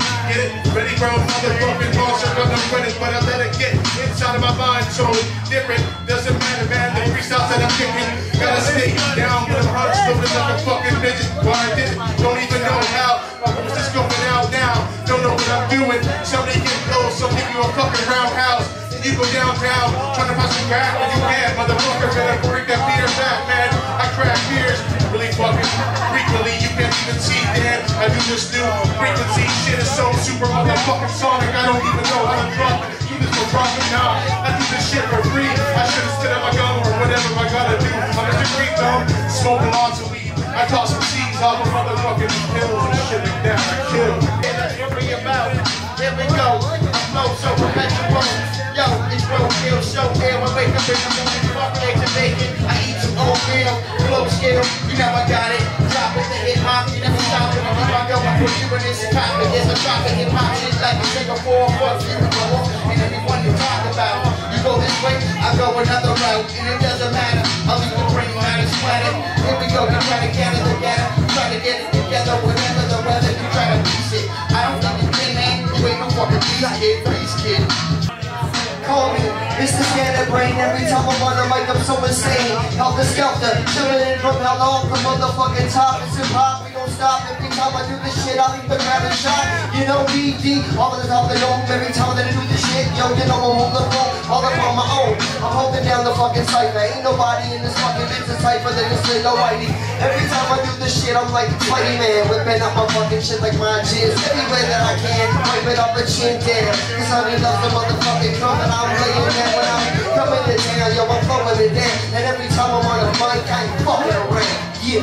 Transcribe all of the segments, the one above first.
Get it? Ready, bro? Motherfucking boss, I got no credit, but I let it get inside of my mind. So different, doesn't matter, man. The freestyles that I'm kicking, gotta stay down with a heart loaded like a fucking midget. Why I did it? Don't even know how. I was just going out now. Don't know what I'm doing. Somebody get close, so give you a fucking roundhouse. And you go downtown, trying to find some crack when you can. Motherfucker, better break that beer back, man. I crack beers really fucking frequently. You can't even see, damn. I do this new frequency. Shit is so super motherfucking sonic. I don't even know how to drop it. You just go drop it now. I do this shit for free. I should have stood at my gun or whatever I gotta do. I'm a street though, smoking lots of weed. I toss some seeds off of motherfucking pills and shit like that. I kill. Here we about. Here we go. I flow so perpetual. Yo, it's roadkill, show here. I wake up in the morning, fucking eggs and bacon. I eat some oatmeal, flow skill. You know I got it. Drop it to hip hop. You never stop it. If I go, I put you in this topic. There's a drop of hip hop shit like a Singapore. Fuck you, and everyone you talk about. You go this way, I go another route, and it doesn't matter. I'll leave the brain out and sweat it. Here we go, you try to get it together. Try to get it together, whatever the weather. You try to piece it. I don't think it's man. You ain't no fucking piece kid, please kid. Call me Mr. Scanner Brain. Every time I'm on the mic, I'm so insane. Helter Skelter, chilling in from hell off the motherfucking top. It's hip hop, we don't stop. Every time I do this shit, I'll even grab a shot. You know, BD, all of the top of the dome. Every time that I do this shit, yo, you know I'm on the phone, all up on my own. I'm holding down the fucking cipher. Ain't nobody in this fucking business cipher that is little whitey. Every time I do this shit, I'm like Spidey Man, whipping up my fucking shit like my jizz. Anywhere that I can, wipe it up a chin down. Cause honey loves the motherfucking drum. I'm laying there when I'm coming to town, yo, I'm flowing it down. And every time I'm on the mic, I ain't fucking around. Yeah.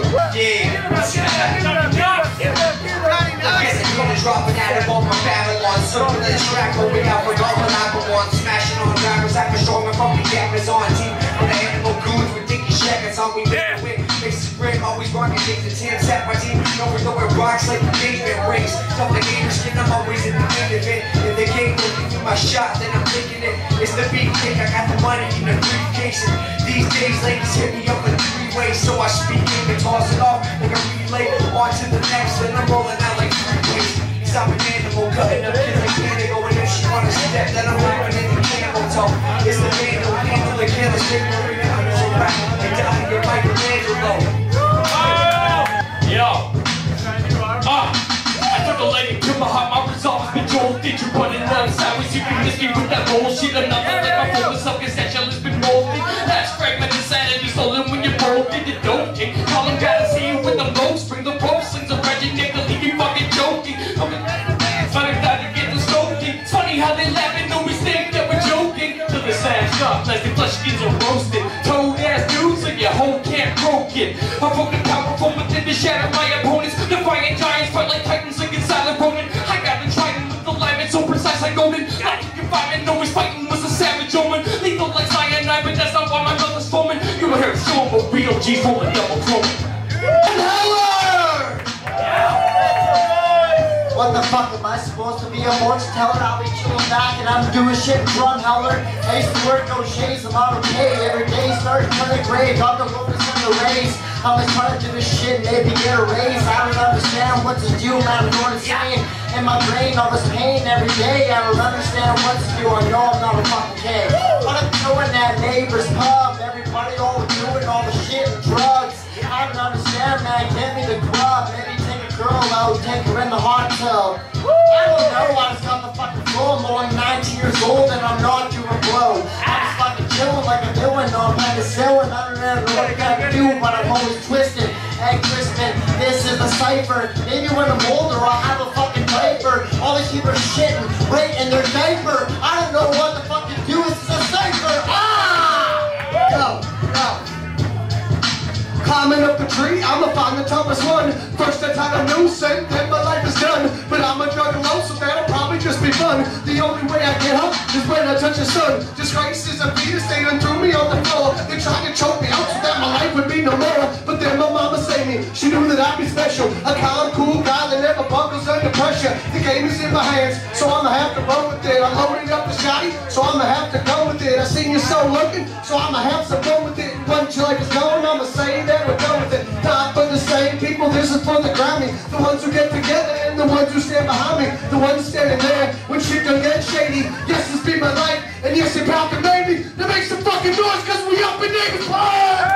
I'm dropping at him on my Babylon. Circle this track, moving out with all the Babylon. Smashing on rappers, acting strong and fucking jackers on team. With the animal goons, ridiculous jackets on me. Faces grim, always rocking things to 10. Set my team, know we're throwing rocks like David rings. Tell the haters, skin, I'm always in the end of it. If they can't go through my shot, then I'm thinking it. It's the beat kick, I got the money in the briefcase. These days, ladies hit me up in 3 ways. So I speak in and toss it off like a relay. On to the next, then I'm rolling out like 3 ways. I'm an animal, cutting up kids like Canada. And if she wanna step, then I'm living in the camel toe. It's the vandal, handle the killer, stick moving out of your back. And down your Michelangelo. Yo. I took a lady to my heart, my resolve has been jolted. You running down sideways, you can miss me with that bullshit. Another like my focus up, cause that shell has been molded. That's fragment insanity, stolen when you're broken. You don't think, call him, gotta see you with the ropes. Bring the rope, slings a Reggie Nickel, leave you fucking joking. It's funny how they laugh and always think that we're joking. Till the sad stop, plastic flesh skins are roasted. Toad ass dudes like your whole camp broken. I broke the power from within to shatter my opponents. Defying giants fight like titans like silent Ronin. I got the trident with the alignment so precise like Odin. Like you can find and always fighting was a savage omen. Lethal like cyanide, but that's not why my brother's foaming. You were here showing but real G's rolling double chrome. What the fuck am I supposed to be a fortune teller? I'll be chilling back and I'm doing shit drum howler. I used to work no shades, I'm on okay. Every day starts turning gray, got the focus on the race. I'm just trying to do this shit, maybe get a raise. I don't understand what to do, man, I'm going insane. In my brain, all this pain every day. I don't understand what to do, I know I'm not a fucking kid. But I'm doing that neighbor's pub. Everybody all doing all the shit and drugs. I don't understand, man, give me the grub. Maybe take a girl out, take her in the hot tub. I don't know, I just got the fucking flow. I'm only 19 years old and I'm not doing blow. I'm just fucking chilling like I'm doing, no, I'm kind of silling. I don't know what I gotta do, but I'm always twisted and twisted. This is the cipher. Maybe when I'm older, I'll have a fucking diaper. All these people are shitting right in their diaper. I don't know what the fuck to do, it's a cipher. Go. Climbing up a tree, I'ma find the toughest one. First I tie a noose and then my life is done. But I'm a juggalo, so that'll probably just be fun. The only way I get up is when I touch the sun. Disgrace is a fetus, they done threw me on the floor. They tried to choke me out so that my life would be no more. But then my mama saved me, she knew that I'd be special. A calm, cool guy that never buckles under pressure. The game is in my hands, so I'ma have to run with it. I'm loading up the shotty, so I'ma have to go with it. I seen you so looking, so I'ma have some fun with it. Once your life is going, I'ma say that we're done with it. Not for the same people, this is for the Grammy. The ones who get together and the ones who stand behind me. the one standing there when shit don't get shady. Yes, this be my life, and yes, your pal can make me. Now make some fucking noise, cause we up in Neighbors Park!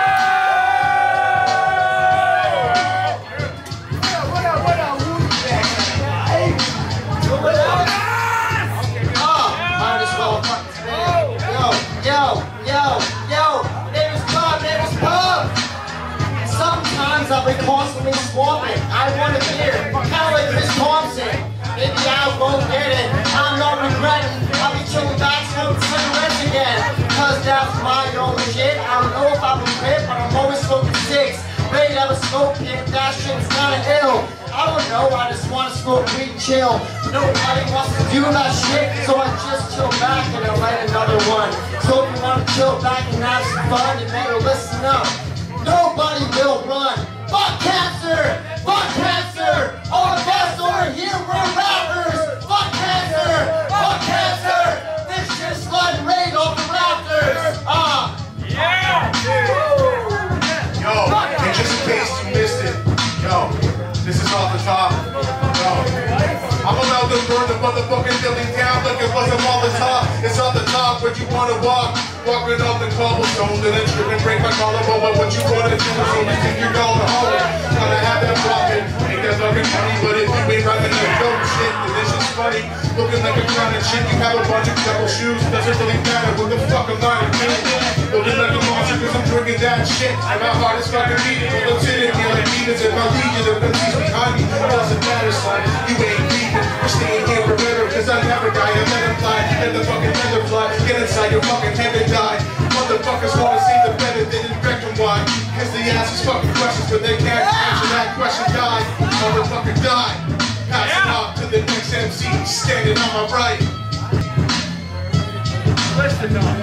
I'll be constantly swapping. I want a beer, kinda like Chris Thompson. Maybe I won't get it. I'm not regretting. I'll be chilling back smoking cigarettes again. Cause that's my own shit. I don't know if I will quit, but I'm always smoking six. Ready to have a smoke pit, that shit's kinda ill. I don't know, I just wanna smoke weed and chill. Nobody wants to do that shit, so I just chill back and I light another one. So if you wanna chill back and have some fun, you better listen up. Nobody will run. Fuck cancer! Fuck cancer! All of us over here, we're rappers! Fuck cancer! Fuck cancer! This shit's sliding right off the rafters! Yeah! Yo, and just in case you missed it, yo, this is off the top. Yo, I'm allowed to burn the motherfucking building down like it wasn't all the top. It's off the top, where you wanna walk. Walking off the cobblestone, then I trip and break my collarbone. But what you wanna do is only think you're going home. Gotta have that profit, ain't that fucking funny. But if you ain't rocking that dope shit, then this is funny. Looking like a crown and shit, you have a bunch of double shoes. Doesn't really matter what the fuck I'm lying to. Looking like a monster cause I'm drinking that shit. And my heart is fucking beating. Well, it's in me like demons and my legion of MCs behind me. Doesn't matter, son, you ain't leaving. We're staying here forever cause I never die. I let him fly, let the fucking feather fly. Get inside your fucking head and die. Motherfuckers wanna see the better than infect them. Why? Cause they ask us fucking questions, but they can't answer that question. Die, motherfucker, die. Pass it off to the next MC standing on my right. Listen up.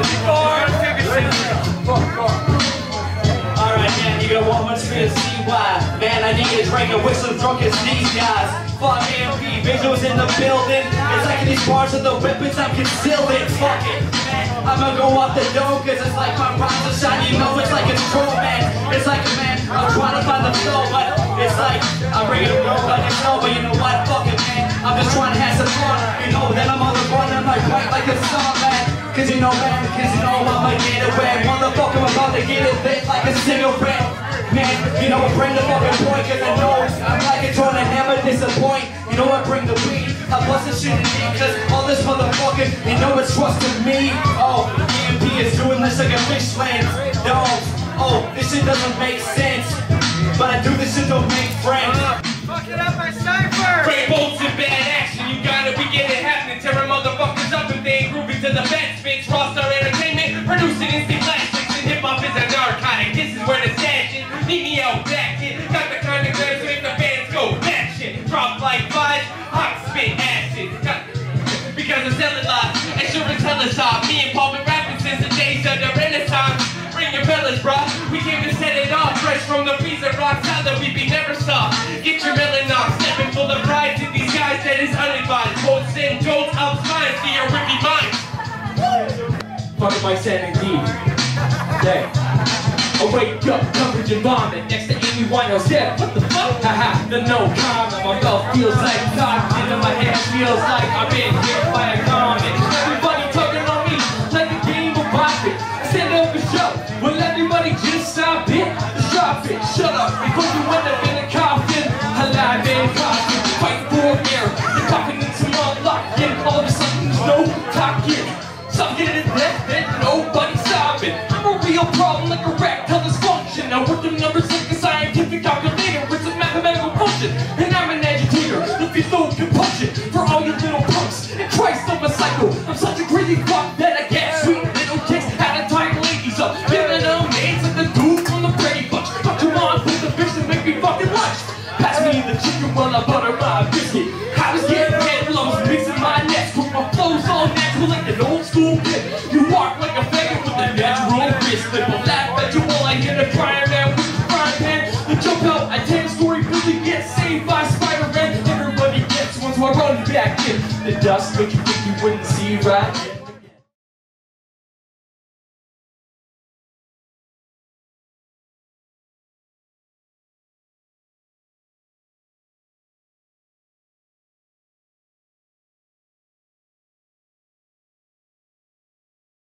Alright, man, you're gonna want much for you to see why. Man, I need to drink and whistle drunk as these guys. Fuck MP, visuals in the building. It's like in these parts of the weapons I'm concealing. Fuck it, man, I'm gonna go off the dome. Cause it's like my rhymes are shiny, you know it's like a troll, man. It's like a man, I'm trying to find the flow. But it's like, I'm bringing it up like it's slow. But you know what, fuck it, man, I'm just trying to have some fun. You know, then I'm on the run, I'm like right like a song, man. Cause you know, man, cause you know I'ma get it wet. Motherfucker, I'm about to get it lit like a cigarette. Man, you know I bring the fucking point. Cause I know I'm like a trying to never disappoint. You know I bring the weed, I bust the shit in me. Cause all this motherfucking, you know it's trusting me. Oh, EMP is doing this like a fish land. Dogs, oh, this shit doesn't make sense. But I do this shit to make friends. Fuck it up, my sniper! Great bolts and bad action, you gotta begin it happening. Tearing motherfuckers up if they ain't grooving to the best. Bitch, Rockstar Entertainment, producing instant classics. And hip-hop is a narcotic, this is where the stash is. Need me out back, kid. Got the kind of grams to make the fans go back shit. Drop like flies, hot spit acid. Because I'm selling lots, and sure as hell is off. Me and Paul been rapping since the days of the Renaissance. Bring your fellas, bro. We came to set it off. Fresh from the freezer, rock solid, we be never stop. Get your melon off, stepping full of pride to these guys that is unadvised. Both send jolts outside to your rippy mind. Fucking my sanity. Yeah. I wake up, coverage and vomit next to Amy Winehouse. Yeah, what the fuck? Haha, the no comment. My belt feels like toxin and my head feels like I've been hit by a comet. Everybody tugging on me like a game of boxing. Stand up and show. Will everybody just stop it? Stop it, shut up before you end up in a coffin. Alive and coffin, fight for air. You're talking into my lock-in. All of a sudden there's no talking. Some get it left and nobody stopping. I'm a real problem like erectile dysfunction. I work the numbers like a scientific calculator. It's a mathematical function. And I'm an agitator. The lethal compulsion for all you little punks. And Christ, I'm a psycho. I'm such a crazy fuck that I get sweet little chicks out of time ladies up. Giving them names like the dude from the Brady Bunch. But come on, put the fish and make me fucking lunch. Pass me the chicken while I butter my biscuit. I was getting head lumps, mixing my nets. Put my flows all natural like an old school kid. You walk like a faggot with a natural wrist. They will laugh at you while I hit a crying man with a frying pan. The jump out, I 10-story building gets saved by Spider-Man. Everybody gets one, so I run back in. The dust make you think you wouldn't see right.